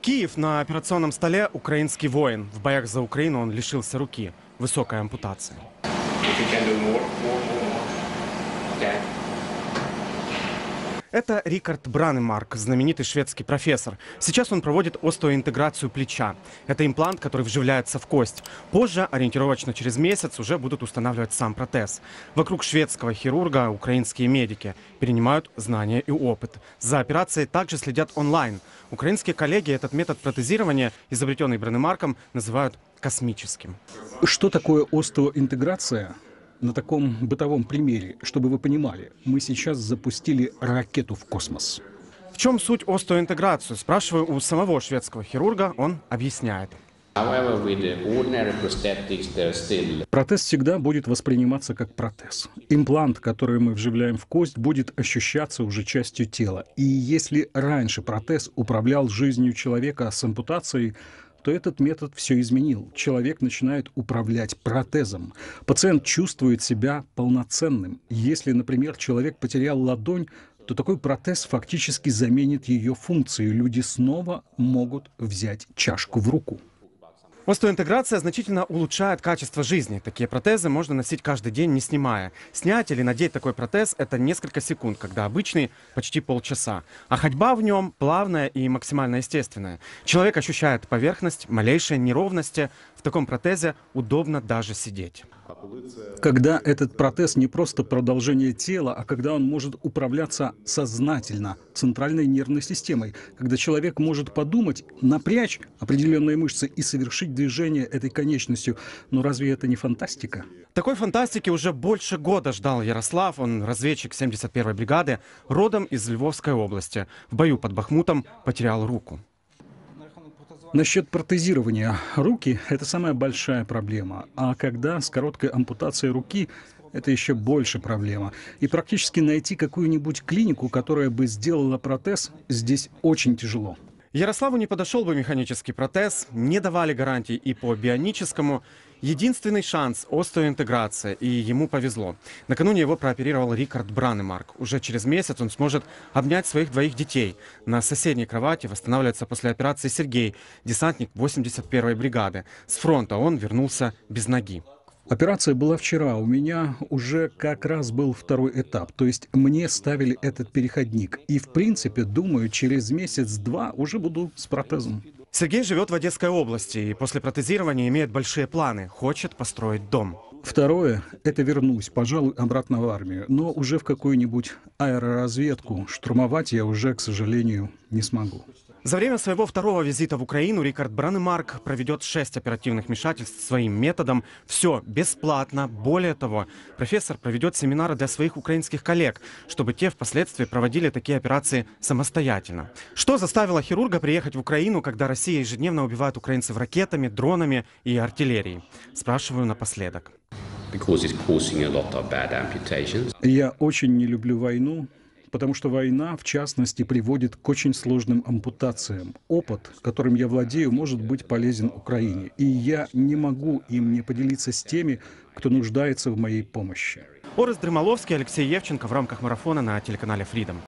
Киев. На операционном столе украинский воин. В боях за Украину он лишился руки. Высокая ампутация. Это Рикард Бранемарк, знаменитый шведский профессор. Сейчас он проводит остеоинтеграцию плеча. Это имплант, который вживляется в кость. Позже, ориентировочно через месяц, уже будут устанавливать сам протез. Вокруг шведского хирурга украинские медики перенимают знания и опыт. За операцией также следят онлайн. Украинские коллеги этот метод протезирования, изобретенный Бранемарком, называют космическим. Что такое остеоинтеграция? На таком бытовом примере, чтобы вы понимали, мы сейчас запустили ракету в космос. В чем суть остеоинтеграции? Спрашиваю у самого шведского хирурга, он объясняет. Протез всегда будет восприниматься как протез. Имплант, который мы вживляем в кость, будет ощущаться уже частью тела. И если раньше протез управлял жизнью человека с ампутацией, то этот метод все изменил. Человек начинает управлять протезом. Пациент чувствует себя полноценным. Если, например, человек потерял ладонь, то такой протез фактически заменит ее функцию. Люди снова могут взять чашку в руку. Остеоинтеграция значительно улучшает качество жизни. Такие протезы можно носить каждый день, не снимая. Снять или надеть такой протез – это несколько секунд, когда обычный – почти полчаса. А ходьба в нем плавная и максимально естественная. Человек ощущает поверхность, малейшие неровности. В таком протезе удобно даже сидеть. Когда этот протез не просто продолжение тела, а когда он может управляться сознательно центральной нервной системой, когда человек может подумать, напрячь определенные мышцы и совершить движение этой конечностью. Но разве это не фантастика? Такой фантастики уже больше года ждал Ярослав. Он разведчик 71-й бригады, родом из Львовской области. В бою под Бахмутом потерял руку. Насчет протезирования руки – это самая большая проблема. А когда с короткой ампутацией руки – это еще больше проблема. И практически найти какую-нибудь клинику, которая бы сделала протез, здесь очень тяжело. Ярославу не подошел бы механический протез, не давали гарантий и по бионическому. Единственный шанс – остеоинтеграция, и ему повезло. Накануне его прооперировал Рикард Бранемарк. Уже через месяц он сможет обнять своих двоих детей. На соседней кровати восстанавливается после операции Сергей, десантник 81-й бригады. С фронта он вернулся без ноги. Операция была вчера, у меня уже как раз был второй этап, то есть мне ставили этот переходник. И в принципе, думаю, через месяц-два уже буду с протезом. Сергей живет в Одесской области и после протезирования имеет большие планы. Хочет построить дом. Второе – это вернусь, пожалуй, обратно в армию, но уже в какую-нибудь аэроразведку. Штурмовать я уже, к сожалению, не смогу. За время своего второго визита в Украину Рикард Бранемарк проведет 6 оперативных вмешательств своим методом. Все бесплатно. Более того, профессор проведет семинары для своих украинских коллег, чтобы те впоследствии проводили такие операции самостоятельно. Что заставило хирурга приехать в Украину, когда Россия ежедневно убивает украинцев ракетами, дронами и артиллерией? Спрашиваю напоследок. Я очень не люблю войну. Потому что война, в частности, приводит к очень сложным ампутациям. Опыт, которым я владею, может быть полезен Украине. И я не могу им не поделиться с теми, кто нуждается в моей помощи. Орес Дрымаловский, Алексей Евченко в рамках марафона на телеканале Freedom.